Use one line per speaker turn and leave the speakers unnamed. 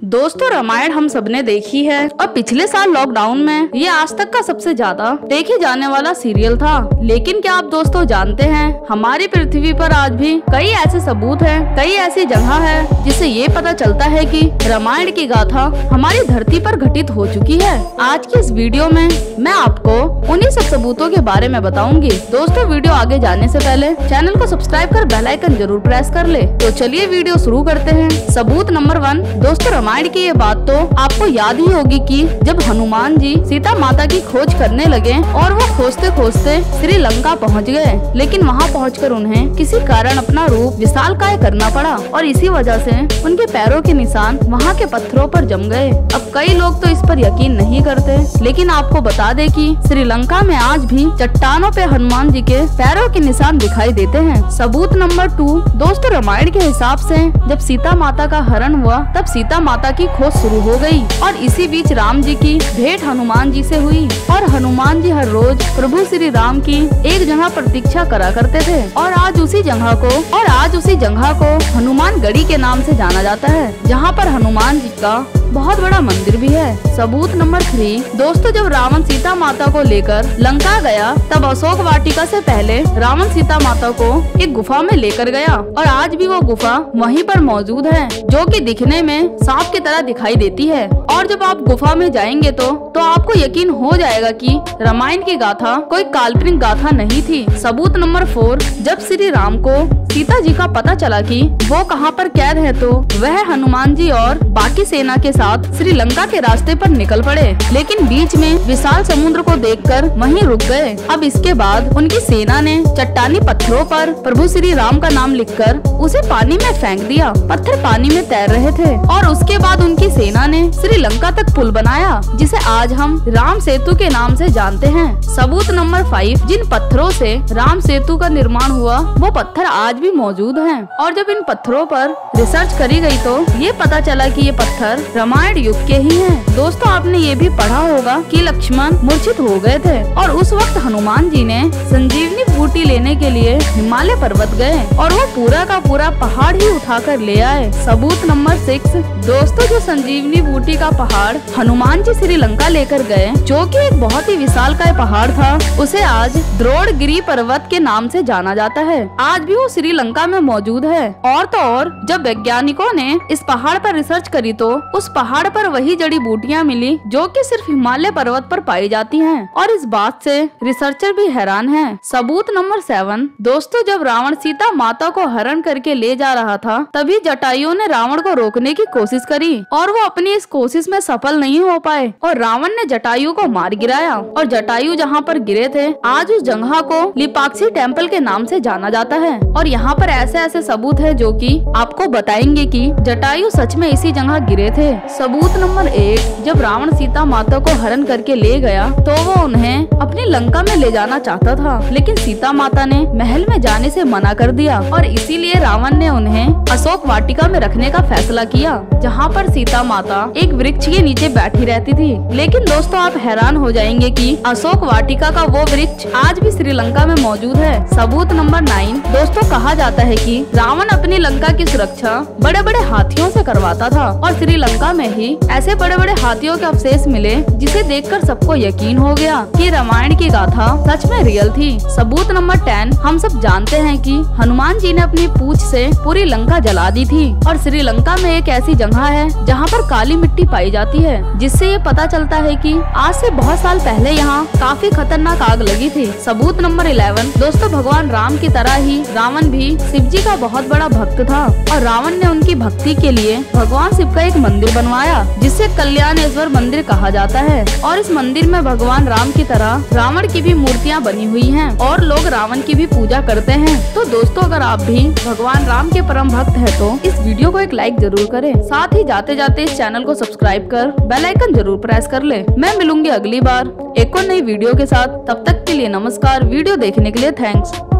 दोस्तों रामायण हम सबने देखी है और पिछले साल लॉकडाउन में ये आज तक का सबसे ज्यादा देखे जाने वाला सीरियल था। लेकिन क्या आप दोस्तों जानते हैं हमारी पृथ्वी पर आज भी कई ऐसे सबूत हैं, कई ऐसी जगह है जिससे ये पता चलता है कि रामायण की गाथा हमारी धरती पर घटित हो चुकी है। आज की इस वीडियो में मैं आपको उन्हीं सब सबूतों के बारे में बताऊंगी। दोस्तों वीडियो आगे जाने से पहले चैनल को सब्सक्राइब कर बेल आइकन जरूर प्रेस कर ले। तो चलिए वीडियो शुरू करते हैं। सबूत नंबर 1। दोस्तों रामायण की ये बात तो आपको याद ही होगी कि जब हनुमान जी सीता माता की खोज करने लगे और वो खोजते खोजते श्रीलंका पहुंच गए, लेकिन वहां पहुंचकर उन्हें किसी कारण अपना रूप विशालकाय करना पड़ा और इसी वजह से उनके पैरों के निशान वहां के पत्थरों पर जम गए। अब कई लोग तो इस पर यकीन नहीं करते, लेकिन आपको बता दें कि श्रीलंका में आज भी चट्टानों पे हनुमान जी के पैरों के निशान दिखाई देते हैं। सबूत नंबर 2। दोस्तों रामायण के हिसाब से जब सीता माता का हरण हुआ तब सीता माता की खोज शुरू हो गई और इसी बीच राम जी की भेंट हनुमान जी से हुई और हनुमान जी हर रोज प्रभु श्री राम की एक जगह प्रतीक्षा करा करते थे और आज उसी जगह को हनुमान गढ़ी के नाम से जाना जाता है, जहाँ पर हनुमान जी का बहुत बड़ा मंदिर भी है। सबूत नंबर 3। दोस्तों जब रावण सीता माता को लेकर लंका गया तब अशोक वाटिका से पहले रावण सीता माता को एक गुफा में लेकर गया और आज भी वो गुफा वहीं पर मौजूद है, जो कि दिखने में सांप की तरह दिखाई देती है। और जब आप गुफा में जाएंगे तो आपको यकीन हो जाएगा कि रामायण की गाथा कोई काल्पनिक गाथा नहीं थी। सबूत नंबर 4। जब श्री राम को सीता जी का पता चला कि वो कहाँ पर कैद है तो वह हनुमान जी और बाकी सेना के साथ श्रीलंका के रास्ते पर निकल पड़े, लेकिन बीच में विशाल समुद्र को देखकर वहीं रुक गए। अब इसके बाद उनकी सेना ने चट्टानी पत्थरों पर प्रभु श्री राम का नाम लिखकर उसे पानी में फेंक दिया। पत्थर पानी में तैर रहे थे और उसके बाद उनकी सेना ने श्रीलंका तक पुल बनाया, जिसे आज हम राम सेतु के नाम से जानते हैं। सबूत नंबर 5। जिन पत्थरों से राम सेतु का निर्माण हुआ वो पत्थर आज भी मौजूद हैं और जब इन पत्थरों पर रिसर्च करी गई तो ये पता चला कि ये पत्थर रामायण युग के ही हैं। दोस्तों आपने ये भी पढ़ा होगा कि लक्ष्मण मूर्छित हो गए थे और उस वक्त हनुमान जी ने संजीवनी बूटी लेने के लिए हिमालय पर्वत गए और वो पूरा का पूरा पहाड़ ही उठाकर ले आए। सबूत नंबर 6। दोस्तों जो संजीवनी बूटी का पहाड़ हनुमान जी श्रीलंका लेकर गए, जो कि एक बहुत ही विशालकाय पहाड़ था, उसे आज द्रोणगिरी पर्वत के नाम से जाना जाता है। आज भी वो श्रीलंका में मौजूद है। और तो और जब वैज्ञानिकों ने इस पहाड़ पर रिसर्च करी तो उस पहाड़ पर वही जड़ी बूटियाँ मिली जो कि सिर्फ हिमालय पर्वत पर पाई जाती हैं और इस बात से रिसर्चर भी हैरान हैं। सबूत नंबर 7। दोस्तों जब रावण सीता माता को हरण करके ले जा रहा था तभी जटायु ने रावण को रोकने की कोशिश करी और वो अपनी इस कोशिश में सफल नहीं हो पाए और रावण ने जटायु को मार गिराया और जटायु जहाँ पर गिरे थे आज उस जगह को लिपाक्षी टेम्पल के नाम से जाना जाता है। और यहाँ पर ऐसे ऐसे सबूत है जो कि आपको बताएंगे कि जटायु सच में इसी जगह गिरे थे। सबूत नंबर 1। जब रावण सीता माता को हरण करके ले गया तो वो उन्हें अपनी लंका में ले जाना चाहता था, लेकिन सीता माता ने महल में जाने से मना कर दिया और इसीलिए रावण ने उन्हें अशोक वाटिका में रखने का फैसला किया, जहाँ पर सीता माता एक वृक्ष के नीचे बैठी रहती थी। लेकिन दोस्तों आप हैरान हो जाएंगे कि अशोक वाटिका का वो वृक्ष आज भी श्रीलंका में मौजूद है। सबूत नंबर 9। दोस्तों कहा जाता है कि रावण अपनी लंका की सुरक्षा बड़े बड़े हाथियों से करवाता था और श्रीलंका में ही ऐसे बड़े बड़े हाथियों के अवशेष मिले, जिसे देखकर सबको यकीन हो गया कि रामायण की गाथा सच में रियल थी। सबूत नंबर 10। हम सब जानते हैं कि हनुमान जी ने अपनी पूंछ से पूरी लंका जला दी थी और श्रीलंका में एक ऐसी जगह है जहाँ पर काली मिट्टी पाई जाती है, जिससे ये पता चलता है कि आज से बहुत साल पहले यहाँ काफी खतरनाक आग लगी थी। सबूत नंबर 11। दोस्तों भगवान राम की तरह ही रावण भी शिव जी का बहुत बड़ा भक्त था और रावण ने उनकी भक्ति के लिए भगवान शिव का एक मंदिर बनवाया, जिसे कल्याणेश्वर मंदिर कहा जाता है और इस मंदिर में भगवान राम की तरह रावण की भी मूर्तियाँ बनी हुई हैं और लोग रावण की भी पूजा करते हैं। तो दोस्तों अगर आप भी भगवान राम के परम भक्त है तो इस वीडियो को एक लाइक जरूर करें, साथ ही जाते जाते इस चैनल को सब्सक्राइब कर बेल आइकन जरूर प्रेस कर ले। मैं मिलूंगी अगली बार एक और नई वीडियो के साथ, तब तक के लिए नमस्कार। वीडियो देखने के लिए थैंक्स।